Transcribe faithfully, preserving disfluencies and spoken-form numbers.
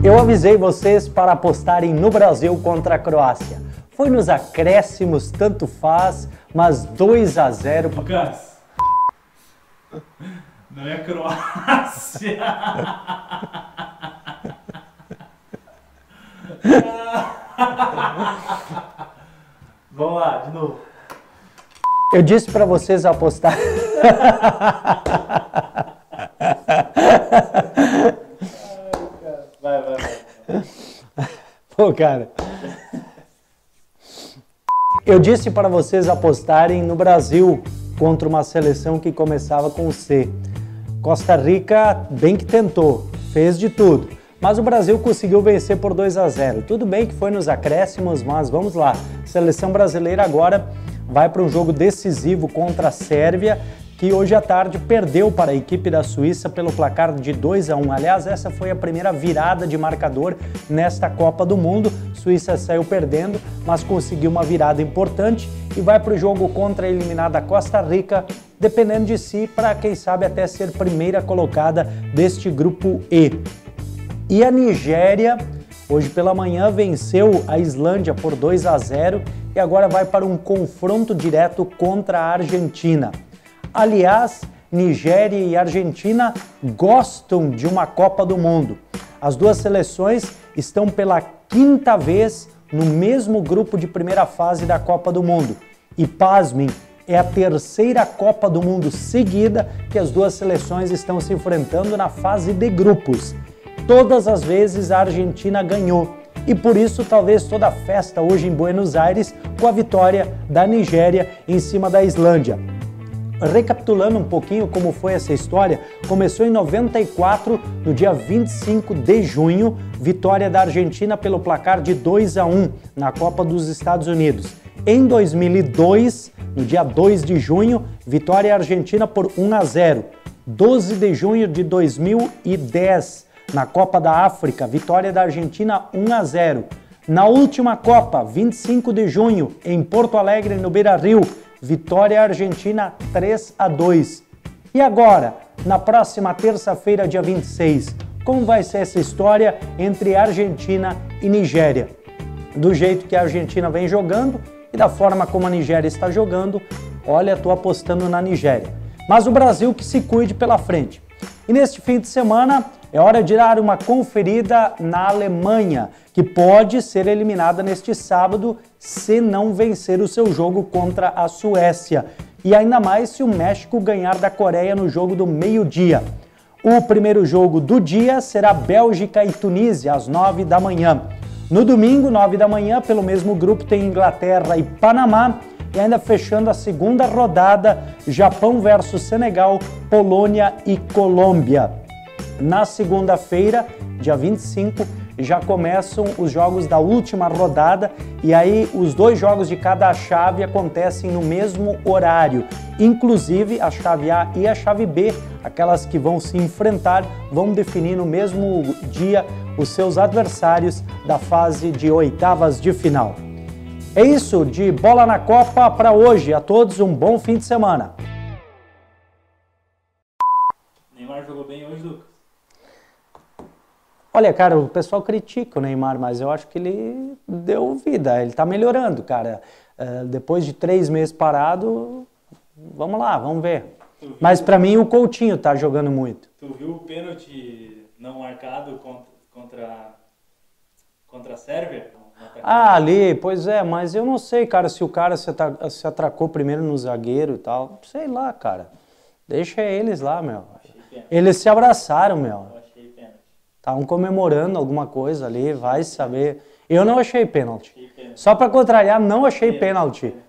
Eu avisei vocês para apostarem no Brasil contra a Croácia. Foi nos acréscimos, tanto faz, mas dois a zero... Lucas, não é a Croácia. Vamos lá, de novo. Eu disse para vocês apostar... Vai, vai, vai. Pô, cara... Eu disse para vocês apostarem no Brasil contra uma seleção que começava com C. Costa Rica bem que tentou, fez de tudo, mas o Brasil conseguiu vencer por dois a zero. Tudo bem que foi nos acréscimos, mas vamos lá. A seleção brasileira agora vai para um jogo decisivo contra a Sérvia, que hoje à tarde perdeu para a equipe da Suíça pelo placar de dois a um. Aliás, essa foi a primeira virada de marcador nesta Copa do Mundo. Suíça saiu perdendo, mas conseguiu uma virada importante e vai para o jogo contra a eliminada Costa Rica, dependendo de si, para quem sabe até ser primeira colocada deste grupo E. E a Nigéria, hoje pela manhã, venceu a Islândia por dois a zero e agora vai para um confronto direto contra a Argentina. Aliás, Nigéria e Argentina gostam de uma Copa do Mundo. As duas seleções estão pela quinta vez no mesmo grupo de primeira fase da Copa do Mundo. E pasmem, é a terceira Copa do Mundo seguida que as duas seleções estão se enfrentando na fase de grupos. Todas as vezes a Argentina ganhou. E por isso talvez toda a festa hoje em Buenos Aires com a vitória da Nigéria em cima da Islândia. Recapitulando um pouquinho como foi essa história, começou em noventa e quatro, no dia vinte e cinco de junho, vitória da Argentina pelo placar de dois a um na Copa dos Estados Unidos. Em dois mil e dois, no dia dois de junho, vitória argentina por um a zero. doze de junho de dois mil e dez, na Copa da África, vitória da Argentina um a zero. Na última Copa, vinte e cinco de junho, em Porto Alegre, no Beira-Rio, vitória argentina três a dois. E agora, na próxima terça-feira, dia vinte e seis, como vai ser essa história entre Argentina e Nigéria? Do jeito que a Argentina vem jogando e da forma como a Nigéria está jogando, olha, estou apostando na Nigéria. Mas o Brasil que se cuide pela frente. E neste fim de semana é hora de dar uma conferida na Alemanha, que pode ser eliminada neste sábado se não vencer o seu jogo contra a Suécia. E ainda mais se o México ganhar da Coreia no jogo do meio-dia. O primeiro jogo do dia será Bélgica e Tunísia, às nove da manhã. No domingo, nove da manhã, pelo mesmo grupo, tem Inglaterra e Panamá. E ainda fechando a segunda rodada, Japão versus Senegal, Polônia e Colômbia. Na segunda-feira, dia vinte e cinco, já começam os jogos da última rodada e aí os dois jogos de cada chave acontecem no mesmo horário. Inclusive a chave A e a chave B, aquelas que vão se enfrentar, vão definir no mesmo dia os seus adversários da fase de oitavas de final. É isso de Bola na Copa para hoje. A todos um bom fim de semana. Neymar jogou bem hoje, Lucas? Olha, cara, o pessoal critica o Neymar, mas eu acho que ele deu vida, ele tá melhorando, cara. Uh, depois de três meses parado, vamos lá, vamos ver. Mas para mim o Coutinho tá jogando muito. Tu viu o pênalti não marcado contra, contra, contra a Sérvia? Ah, ali, pois é, mas eu não sei, cara, se o cara se, atra- se atracou primeiro no zagueiro e tal. Sei lá, cara. Deixa eles lá, meu. Eles se abraçaram, meu. Estavam comemorando alguma coisa ali, vai saber. Eu não achei pênalti. Só para contrariar, não achei pênalti.